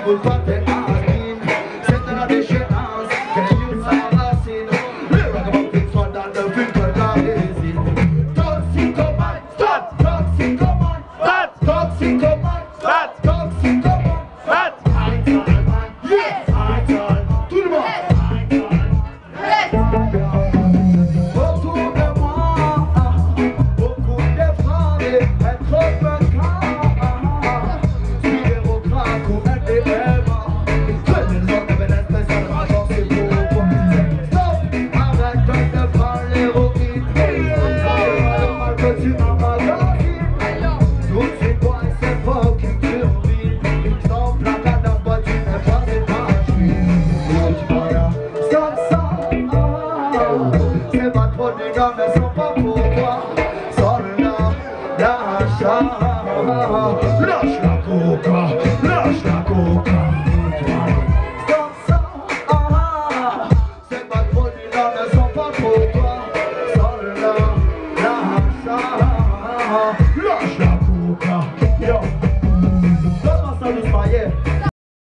pour toi t'es asine. C'est de la déchéance que les youths s'enracinent. Les ragamuffins sont dans le film de la résine. Toxicomane, stop, toxicomane, stop, toxicomane, stop, toxicomane, stop. Yes, tout le monde. Autour de moi, beaucoup de femmes et trop de cas. Suivez vos craques ou LDM. Que les autres veulent spécialement danser pour toi. Stop, arrête de prendre l'héroïne. Le mal que tu emmagasines. Toutes ces bois et ces faux qui turbinent. Sans placard d'un bois, tu n'es pas épanouie. Stop ça, c'est pas trop des gars, mais sont pas pour toi. Sors là, lâche la coca.